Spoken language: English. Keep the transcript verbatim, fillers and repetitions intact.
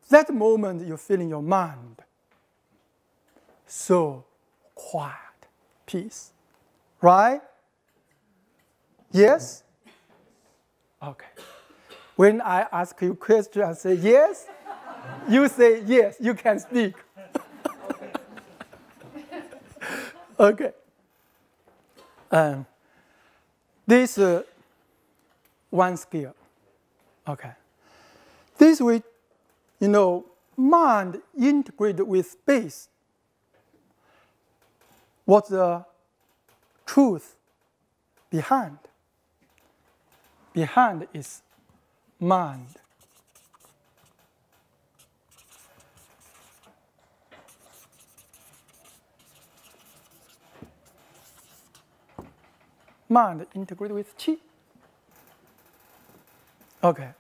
That moment you feel in your mind so quiet, peace, right? Yes? Okay. When I ask you a question and say yes, you say yes, you can speak. Okay. Um, this uh, one skill. Okay. This way, you know, mind integrated with space. What's the truth behind? Behind is mind. Mind integrated with qi. Okay,